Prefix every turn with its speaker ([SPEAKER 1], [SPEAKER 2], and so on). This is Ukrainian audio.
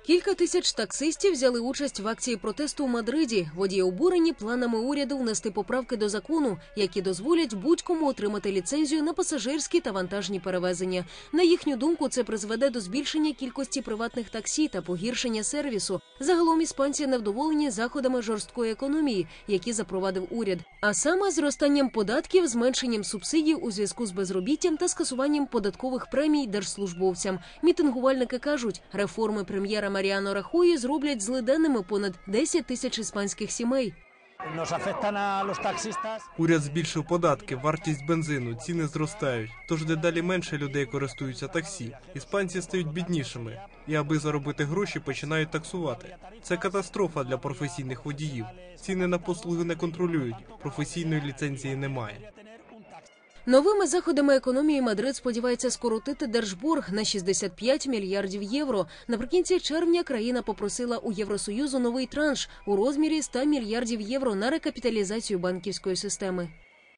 [SPEAKER 1] Кілька тисяч таксистів взяли участь в акції протесту у Мадриді. Водії обурені планами уряду внести поправки до закону, які дозволять будь-кому отримати ліцензію на пасажирські та вантажні перевезення. На їхню думку, це призведе до збільшення кількості приватних таксі та погіршення сервісу. Загалом іспанці невдоволені заходами жорсткої економії, які запровадив уряд. А саме зростанням податків, зменшенням субсидій у зв'язку з безробіттям та скасуванням податкових премій держслужбовцям. Мітингувальники кажуть, реформи прем'єра Маріано Рахої зроблять злиденними понад 10 тисяч іспанських сімей.
[SPEAKER 2] Уряд збільшив податки, вартість бензину, ціни зростають. Тож дедалі менше людей користуються таксі. Іспанці стають біднішими. І аби заробити гроші, починають таксувати. Це катастрофа для професійних водіїв. Ціни на послуги не контролюють, професійної ліцензії немає.
[SPEAKER 1] Новими заходами економії Мадрид сподівається скоротити держборг на 65 мільярдів євро. Наприкінці червня країна попросила у Євросоюзу новий транш у розмірі 100 мільярдів євро на рекапіталізацію банківської системи.